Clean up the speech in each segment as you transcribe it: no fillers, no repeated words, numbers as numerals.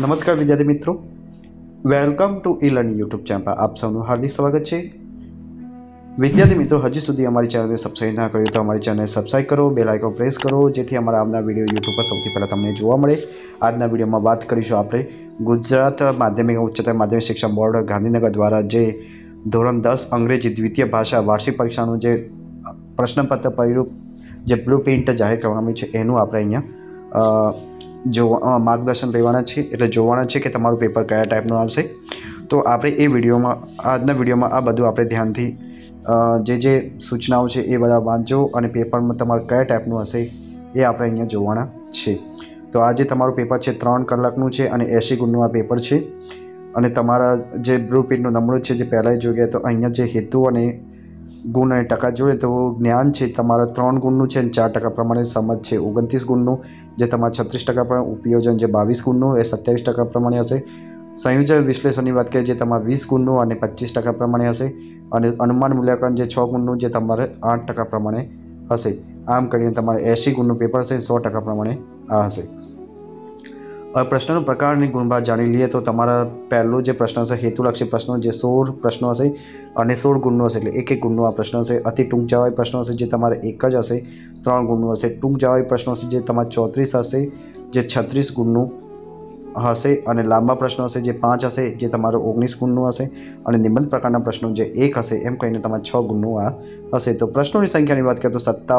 नमस्कार विद्यार्थी मित्रों, welcome to e learning YouTube channel पर आप सबનું हार्दिक स्वागत है। विद्यार्थी मित्रों, हजी सुधी अमरी चैनल ने सब्सक्राइब ना करो तो अमरी चैनल सब्सक्राइब करो, बेल आइकन प्रेस करो जेथी अमरा आवनार विडियो यूट्यूब पर સૌથી પહેલા તમને જોવા મળે। આજના વિડિયોમાં વાત કરીશું આપણે ગુજરાત માધ્યમિક ઉચ્ચતર માધ્યમિક શિક્ષણ બોર્ડ ગાંધીનગર દ્વારા જે ધોરણ 10 અંગ્રેજી દ્વિતીય ભાષા વાર્ષિક પરીક્ષાનું જે પ્રશ્નપત્ર પરિરૂપ જે બ્લુપ્રિન્ટ જાહેર કરવામાં આવ્યું છે એનું આપણે અહીંયા जो मार्गदर्शन लेवाना छे एटले जोवाना छे कि तमारुं पेपर कया टाइपनुं आवशे। तो आपणे ए विडियोमां आजना विडियोमां आ बधुं आपणे ध्यानथी जे सूचनाओं छे ए बधा वांचो अने पेपरमां तमारुं कया टाइपनुं हशे ए आपणे अहींया जोवाना छे। तो आज तमारुं पेपर छे 3 कलाकनुं छे अने 80 गुणनुं आ पेपर छे अने तमारा जे ब्लूप्रिंटनुं नमूनो छे जे पहेला जोई गया। तो अहींया जे हेतु अने गुण अने टका जोईए तो ज्ञान है तमारा 3 गुणनुं छे 4% प्रमाणे समझ है 29 गुणनुं, जे तमारा 36% पर उपयोजन जे 22 गुणनुं ए 27% प्रमाणे हशे। संयोजन विश्लेषणनी वात करीए जे तमारा 20 गुणनुं अने 25% प्रमाणे हशे अने अनुमान मूल्यांकन जे 6 गुणनुं जे तमारे 8% प्रमाणे हशे। आम करीने तमारे 80 गुणनुं पेपर हशे 100% प्रमाणे आ हशे। प्रश्नों प्रकार ने गुणभार जाणी लीए तो तमारा पहलो जो प्रश्न हशे हेतुलक्षी प्रश्नों जे 16 प्रश्नों हशे अने 16 गुणनुं हशे, एटले एक गुणनुं आ प्रश्न हशे। अति टूंक जवाबी प्रश्न हशे जे तमारे एक ज हशे 3 गुणनुं हशे। टूंक जवाबी प्रश्न हशे जे तमारे 34 हशे जे 36 गुणनुं हशे अने लांबा प्रश्न हशे जे 5 हशे जे तमारो 19 गुणनुं हशे अने निबंध प्रकारना प्रश्नों जे 1 हशे एम कहीने तमारे 6 गुणनुं आ हशे। तो प्रश्नों की संख्या की बात करें तो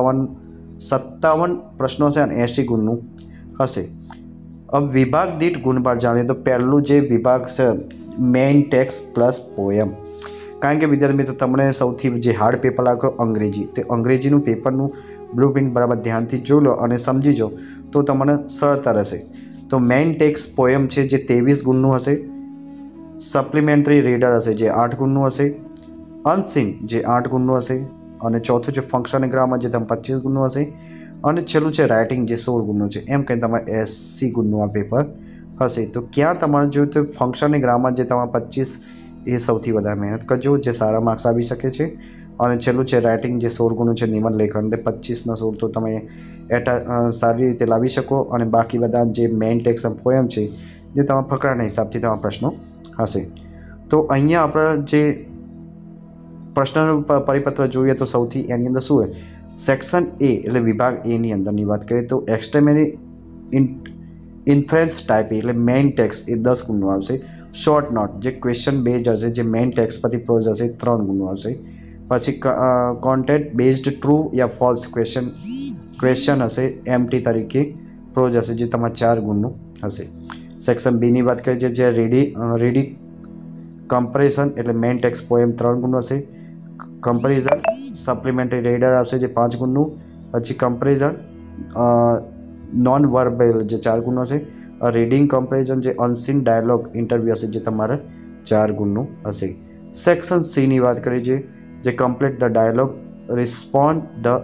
57 प्रश्नों हशे अने 80 गुणनुं हशे। अब विभाग दीठ गुणभार जाणीए तो पहलू जो विभाग से मेन टेक्स्ट प्लस पोएम, कारण के विद्यार्थी मित्रों तमने सौथी जे हार्ड पेपर लागे अंग्रेजी, तो अंग्रेजीनुं पेपरनुं ब्लूप्रिंट बराबर ध्यानथी जोई लो अने समझी जो तो तमने सरळता रहेशे। तो मेन टेक्स्ट पोएम छे जे 23 गुणनुं हशे। सप्लिमेंटरी रीडर हशे जे 8 गुणनुं हशे। अनसीन जे 8 गुणनुं हशे अने चौथुं जे फंक्शन एंड ग्रामर जे 25 गुणनुं हशे अने छेल्लुं छे राइटिंग जे 16 गुणनुं छे। एम कहीने तमारे 80 गुणनुं आ पेपर हशे। तो क्या तमारे जो तो फंक्शन एंड ग्रामर जे तमारे 25 ए सौथी वधारे मेहनत करजो जे सारा मार्क्स आवी शके छे अने छेल्लुं छे राइटिंग जे 16 गुणनुं छे निबंध लेखन ते 25 ना 16 तो तमे सारी रीते लावी शको अने बाकी बधा जे मेन टेक्स्ट एंड पोएम छे जे तमारा फकराना हिसाबथी तमारा प्रश्नों हशे। तो अहींया आपणे जे प्रश्न परिपत्र जोईए तो सौथी एनी अंदर शुं है सेक्शन ए एटले विभाग ए नी अंदरनी बात करीए तो एक्सट्रीमली इन्फ्रेंस टाइप एटले मेन टेक्स्ट ए 10 गुणनुं आवशे। शॉर्ट नोट जे क्वेश्चन बेस्ड हशे जे मेन टेक्स्ट परथी प्रोज हशे 3 गुणनुं आवशे। पछी कॉन्टेंट बेस्ड ट्रू या फॉल्स क्वेश्चन हशे एमटी तरीके प्रोज हशे जे तमारे 4 गुणनुं हशे। सेक्शन बी नी बात करीए जे रीडी कम्पेरिजन एटले मेन टेक्स्ट पोएम 3 गुणनुं हशे। कम्पेरिजन सप्लिमेंटरी रीडर आवशे जे 5 गुणनुं। पछी कम्पेरिजन नॉन वर्बल जे 4 गुणनुं हशे। रीडिंग कम्पेरिजन जे अनसीन डायलॉग इंटरव्यू हशे जे तमारे 4 गुणनुं हशे। सेक्शन सी नी बात करीए जे complete the dialogue respond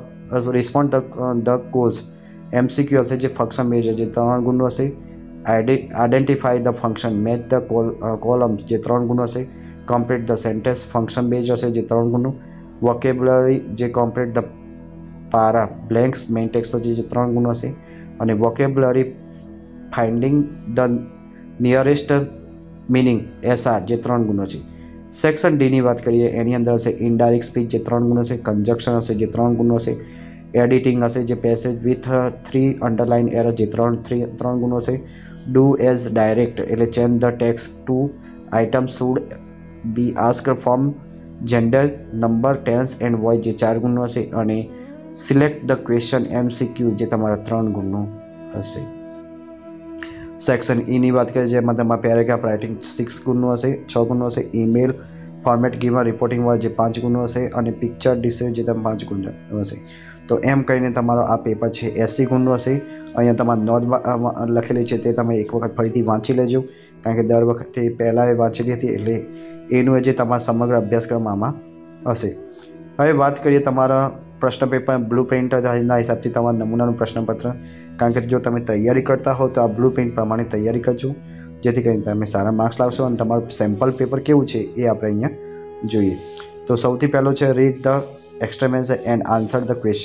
the cause MCQ हशे जे फंक्शन बेस्ड जे 3 गुणनुं हशे। Identify the function match the column जे 3 गुणनुं हशे। Complete the sentence function based हशे जे 3 गुणनुं। वोकेबुलरी जे complete the para blanks main text जे 3 गुण हशे अने vocabulary finding the nearest meaning SR जे 3 गुण हशे। सेक्शन डी नी बात करिए एनी अंदर हशे इनडायरेक्ट स्पीच जे 3 गुण हशे। कंजक्शन हशे जे 3 गुण हशे। एडिटिंग हशे जे पेसेज विथ 3 अंडरलाइन एरर जे 3 गुण हशे। डू एज डायरेक्ट एटले change the text two item should be asked from gender number tense and voice जे 4 गुणनुं हशे अने सिलेक्ट द क्वेश्चन एमसीक्यू जे तमारा 3 गुणनुं हशे। सेक्शन ई नी बात करीए जेमां तमारा पेरेग्राफ राइटिंग 6 गुणनुं हशे 6 गुणनुं हशे। Email format given reporting work जे 5 गुणनुं हशे अने पिक्चर डिस्प्ले जे 5 गुणनुं हशे। तो एम कहीने तमारो आ पेपर छे 80 गुणनुं हशे। अहींया तमारी नोंध लखेली छे ते तमे एक वखत फरीथी वांची लेजो, कारण के दर वखते पहेला वांचेली हती एटले एनुं जे तमारा समग्र अभ्यासक्रम आमां हशे। हवे बात करिए तमारा प्रश्न पेपर ब्लूप्रिंट हिसाबथी तमारा नमूनानुं प्रश्नपत्र, कारण के जो तमे तैयारी करता हो तो आ ब्लूप्रिंट प्रमाणे तैयारी करजो जेथी करीने तमे सारा मार्क्स लावशो अने तमारुं सेम्पल पेपर केवुं छे ए आपणे अहींया जोईए। तो सौथी पहेलो छे read the explanation and answer the question.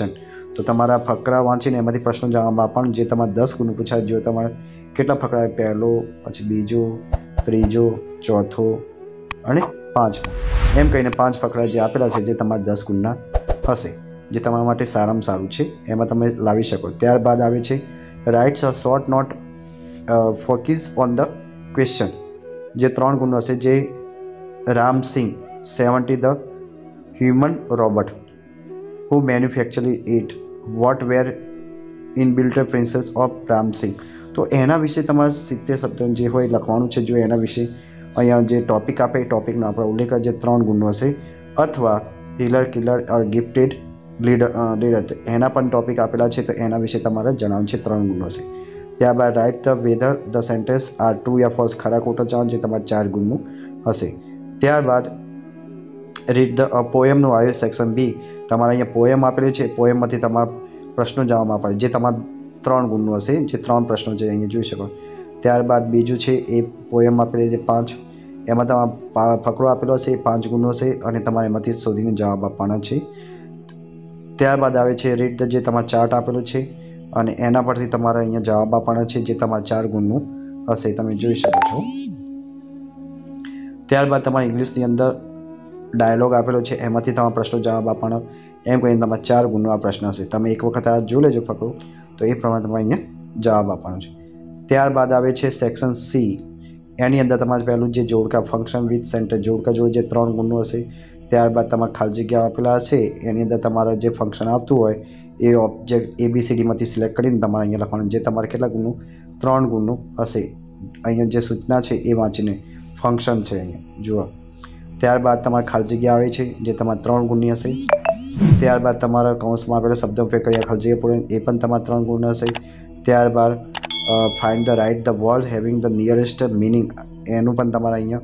तो तमारा फकरा वाँचीने एमांथी प्रश्नों जवाब आपवाना जे तमारे 10 गुणनुं पूछाय। जो तमारे केटला फकरा पहेलो पछी बीजो त्रीजो चौथो अने पांचमो एम कहीने 5 फकरा जे आपेला छे जे तमारे 10 गुणना हशे, जे तमारा माटे सारामां सारुं छे एमां तमे लावी शको। त्यारबाद आवे छे writes a short note focus on the question जे 3 गुणनो हशे। जे Ram Singh 70 the human robot who manufacture it what were inbuilt princes of Ram Singh. तो एना विषे तमारे 70 शब्दों जे होय लखवानुं छे। जो एना विषे अहींया जे टॉपिक आपे ए टॉपिकनो आपणे उल्लेख जे 3 गुणनो हशे। अथवा healer killer or gifted leader एना पण टॉपिक आपेला छे। तो एना विषे तमारे जणाववानुं छे 3 गुणनो हशे। त्यारबाद write the whether the sentence are true या फॉल्स खरा खोटा जवाब जे तमारे 4 गुणनुं हशे। त्यारबाद रीड द पोएमनुं आवे सेक्शन बी तमारे अहींया पोएम आपेली छे। पोएममांथी तमारा प्रश्नो जवाब आपे जे तमारे 3 गुणनुं हशे। जे 3 प्रश्नो छे अहींया जोई शको। त्यारबाद बीजुं छे ए पोएम आपेली छे 5 एमां तमारे फकरो आपेलो हशे 5 गुणनो हशे अने तमारे एमांथी शोधीने जवाब आपवाना छे। त्यारबाद आवे छे रीड द जे तमारे चार्ट आपेलो छे अने एना परथी तमारे अहींया जवाब आपवाना छे जे तमारे 4 गुणनुं हशे तमे जोई शको छो। त्यारबाद तमारे इंग्लिशनी अंदर डायलॉग आपेलो छे एमांथी तमारे प्रश्नो जवाब आपवाना एम कहीने तमारे 4 गुणनो आ प्रश्न हशे। तमे एक वखत आ जोई लेजो फकरो तो ए प्रमाणे तमारे अहींया जवाब आपवानो छे। त्यारबाद आवे छे सेक्शन सी एनी अंदर तमारे पहेलुं जे जोड़का फंक्शन विथ सेंटेन्स जोड़का जोड़े जे 3 गुणनो हशे। त्यारबाद तमारे खाली जग्या आपेला हशे एनी अंदर तमारे जे फंक्शन आवतुं होय ए ऑब्जेक्ट ABCD मांथी सिलेक्ट करीने तमारे अहींया लखवानुं जे तमारे केटला गुणनुं 3 गुणनुं हशे। अहींया जे सूचना छे ए वांचीने फंक्शन छे अहींया जुओ। त्यारबाद तमारे खाली जग्या आवे छे जे तमारे 3 गुणनी हशे। त्यारबाद तमारा कौंसमां आपेला शब्दों उपयोग कर्या खाली जग्या पूर्ण ए पण तमारे 3 गुण हशे। त्यारबाद find the right the word having the nearest meaning एनुं पण तमारे अहींया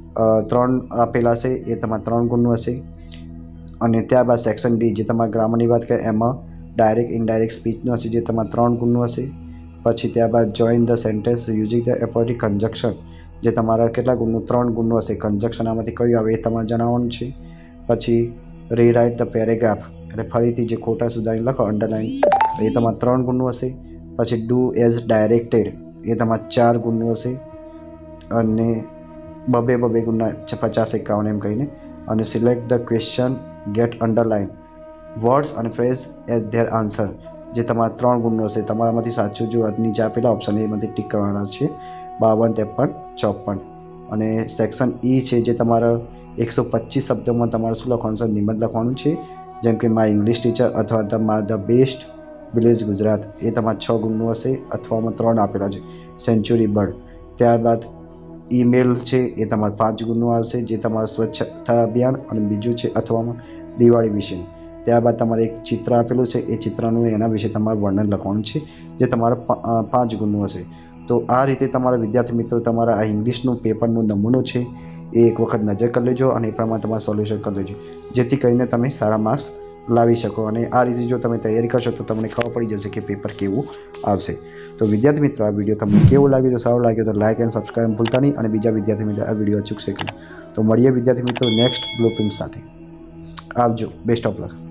3 आपेला छे ए तमारे 3 गुणनुं हशे। अने त्यारबाद सेक्शन डी जे तमारे ग्रामरनी वात करे एमां डायरेक्ट इनडायरेक्ट स्पीचनुं हशे जे तमारे 3 गुणनुं हशे। पछी त्यारबाद join the sentence using the apposite conjunction जे तमारा केटला गुणनुं 3 गुणनुं हशे। कंजक्शन आमांथी कयुं आवे ए तमारे जणाववानुं छे। पछी रीराइट द पेरेग्राफ एटले फरीथी जे खोटा सुधारीने लखो अंडरलाइन ए तमारे 3 गुणनुं हशे। पछी डू एज डायरेक्टेड ए तमारे 4 गुणनुं हशे अने बबे गुणना 50-51 एम कहीने अने select the question get underline words and phrase as their answer जे तमारे 3 गुणनुं हशे। तमारामांथी साचुं जो नीचे आपेला ऑप्शन एमांथी टीक करवाना छे 52, 53, 54 अने सेक्शन ई छे जे तमारा 125 शब्दों में तमारे शुं लखवानुं छे निबंध लखवानुं छे जेम के माय इंग्लिश टीचर अथवा द बेस्ट विलेज गुजरात ए तमारे 6 गुणनुं हशे अथवा में 3 आपेला छे सेंचुरी बर्ड। त्यारबाद ईमेल छे ए तमारे 5 गुणनुं आवशे जे तमारा स्वच्छता अभियान अने बीजुं छे अथवा में दिवाળી विषे। त्यारबाद तमारे एक चित्र आपेलुं छे ए चित्रनुं एना विषे तमारे वर्णन लखवानुं छे जे तमारा 5 गुणनुं हशे। तो आ रीते तमारा विद्यार्थी मित्रों तमारा आ इंग्लिशनुं पेपरनुं नमूनो छे ए एक वखत नजर कर लेजो अने ए प्रमाणे तमारे सोल्यूशन कर लेजो जेथी करीने तमे सारा मार्क्स लावी शको। अने आ रीते जो तमे तैयारी करशो तो तमने खबर पड़ी जशे कि पेपर केवुं आवशे। तो विद्यार्थी मित्रों आ विडियो तमने केवो लाग्यो जो सारो लाग्यो तो लाइक एंड सब्सक्राइब भूलता नहीं अने बीजा विद्यार्थी मित्रों आ विडियो अचूक शेयर करो। तो मळीए विद्यार्थी मित्रों नेक्स्ट ब्लूप्रिंट साथे। आवजो। Best of luck.